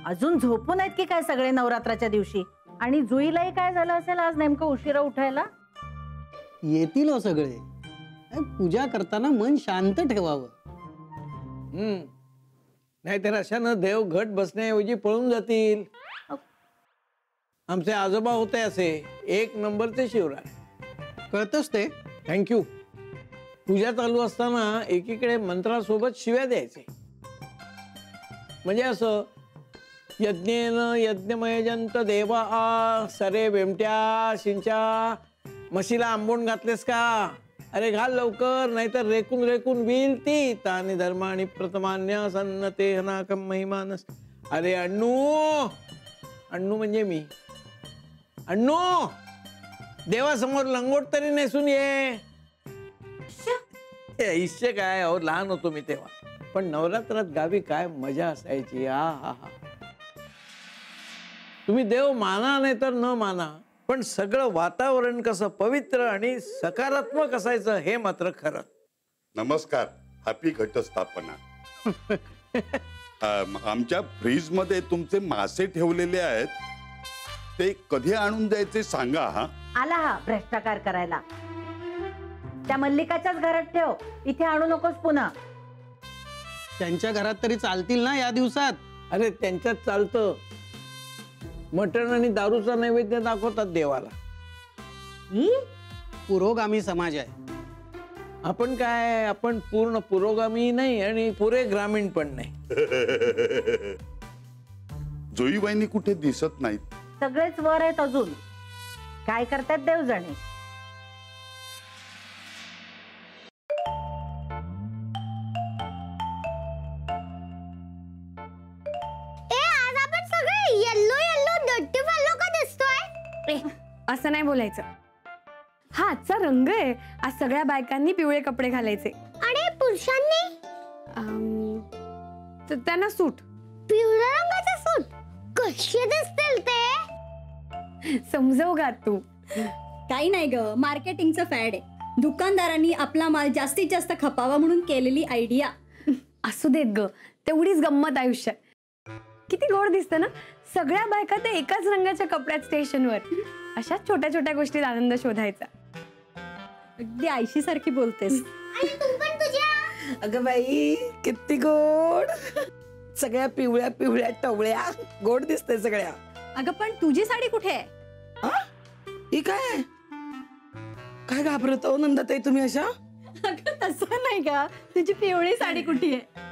अजून झोपून आहेत की काय सगळे नवरात्राच्या दिवशी? आणि जुईलाही काय झालं असेल आज नेमकं उशिरा उठायला? येतील हो सगळे. पूजा करताना मन शांत ठेवावं. नाहीतर अशानं देव घट बसण्याऐवजी पळून जातील. आमचे आजोबा होते असे एक नंबरचे शिवराय. कळतच ते. थँक्यू. पूजा चालू असताना एकीकडे मंत्रासोबत शिव्या द्यायचे. म्हणजे असं यज्ञेन यज्ञमयजंत देवा सरे बेमट्या शिंच्या म्हशीला आंबोण घातलेस का? अरे घाल लवकर, नाहीतर रेकून रेकून विल ती तानी धर्मानी प्रथमान्य सन्नते हनाकम महिमानस. अरे अण्णू, अण्णू म्हणजे मी. अण्णू, देवासमोर लंगोट तरी नेसून ये. इश्य काय अहो, लहान होतो मी तेव्हा. पण नवरात्रात गावी काय मजा असायची. हा हा हा. तुम्ही देव माना नाही तर न माना, पण सगळं वातावरण कसं पवित्र आणि सकारात्मक असायचं हे मात्र खरं. नमस्कार. हॅपी घटस्थापना. आमच्या फ्रीज मध्ये तुमचे मासे ठेवलेले आहेत, ते कधी आणून द्यायचे सांगा. हा आला हा भ्रष्टाचार करायला. त्या मल्लिकाच्याच घरात ठेव, इथे आणू नकोस पुन्हा. त्यांच्या घरात तरी चालतील ना या दिवसात? अरे त्यांच्यात चालतं. मटण आणि दारूचा नैवेद्य दाखवतात देवाला. पुरोगामी समाज आहे आपण. काय आपण पूर्ण पुरोगामी नाही आणि पुरे ग्रामीण पण नाही. जोईबाईंनी कुठे दिसत नाहीत. सगळेच वर आहेत अजून. काय करतात देव जाणे. असं नाही बोलायचं. हा आजचा रंग आहे. आज सगळ्या बायकांनी पिवळे कपडे घालायचे. आणि पुरुषांनी त्यांना सूट. पिवळ्या रंगाचा सूट कसे दिसतील ते? समजव का तू? काही नाही ग, मार्केटिंगचं फॅड आहे. दुकानदारांनी आपला माल जास्तीत जास्त खपावा म्हणून केलेली आयडिया. असू देत ग, तेवढीच गंमत आयुष्यात. किती गोड दिसतं ना सगळ्या बायका ते एकाच रंगाच्या कपड्यात स्टेशनवर. अशा छोट्या छोट्या गोष्टीत आनंद शोधायचा. अगदी आयशी सारखी बोलतेस. अगं बाई किती गोड. सगळ्या पिवळ्या पिवळ्या टवळ्या गोड दिसते सगळ्या. अगं पण तुझी साडी कुठे आहे? ही काय काय घाबरत हो नंदाताई तुम्ही अशा? अगं तसं नाही का, तुझी पिवळी साडी कुठे आहे?